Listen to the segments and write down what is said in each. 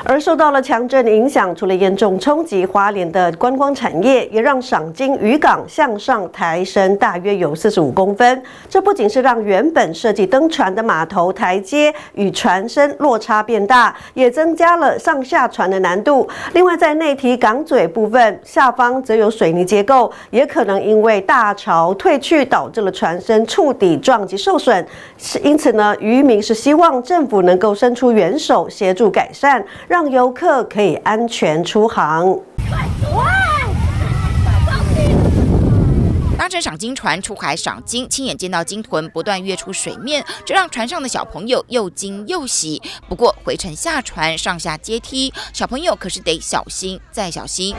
而受到了强震影响，除了严重冲击花莲的观光产业，也让赏金渔港向上抬升大约有45公分。这不仅是让原本设计登船的码头台阶与船身落差变大，也增加了上下船的难度。另外，在内堤港嘴部分，下方则有水泥结构，也可能因为大潮退去，导致了船身触底撞击受损。因此呢，渔民是希望政府能够伸出援手，协助改善，让游客可以安全出航。 搭乘赏金船出海赏金，亲眼见到鲸豚不断跃出水面，这让船上的小朋友又惊又喜。不过回程下船上下阶梯，小朋友可是得小心再小心。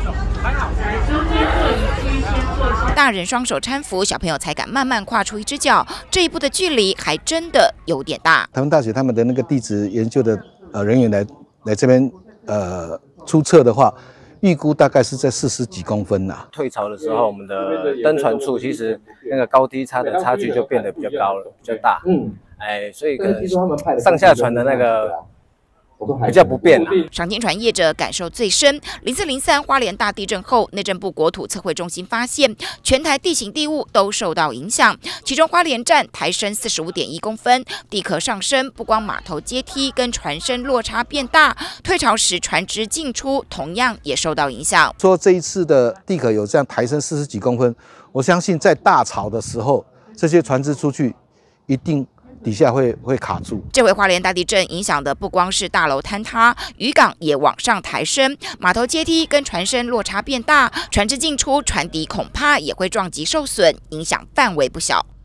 大人双手搀扶，小朋友才敢慢慢跨出一只脚。这一步的距离还真的有点大。 台湾大学他们的那个地质研究的人员来这边出测的话，预估大概是在40几公分呐。 退潮的时候，我们的登船处其实那个高低差的差距就变得比较高了，比较大。所以可能上下船的那个比较不便啦。 赏金船业者感受最深。0403花莲大地震后，内政部国土测绘中心发现，全台地形地物都受到影响，其中花莲站抬升45.1公分，地壳上升，不光码头阶梯跟船身落差变大，退潮时船只进出同样也受到影响。 说这一次的地壳有这样抬升40几公分，我相信在大潮的时候，这些船只出去一定底下会卡住。 这回花莲大地震影响的不光是大楼坍塌，渔港也往上抬升，码头阶梯跟船身落差变大，船只进出，船底恐怕也会撞击受损，影响范围不小。